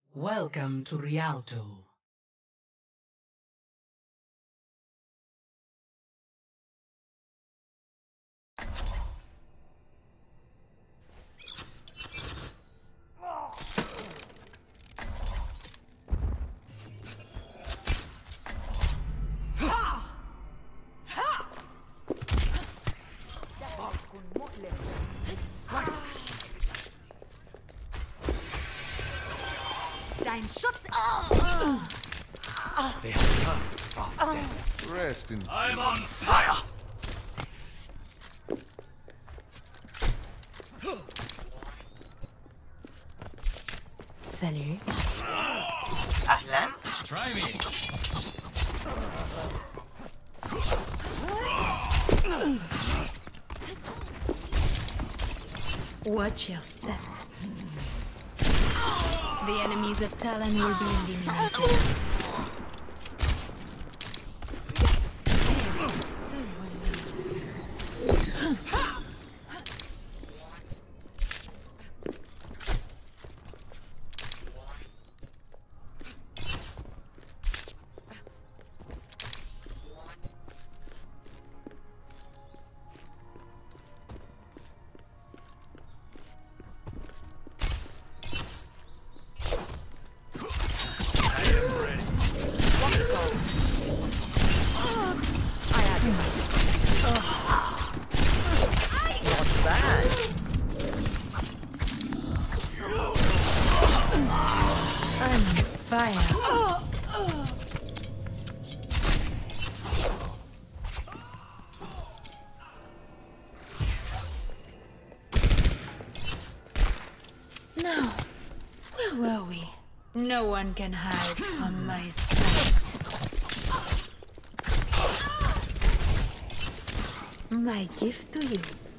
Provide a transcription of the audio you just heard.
Welcome to Rialto. Dein Schutz. They have turned. Rest in. I'm on fire! Salut. Ahlan? Try me! Watch your step. The enemies of Talon will be eliminated. Fire. Now, where were we? No one can hide from my sight. My gift to you.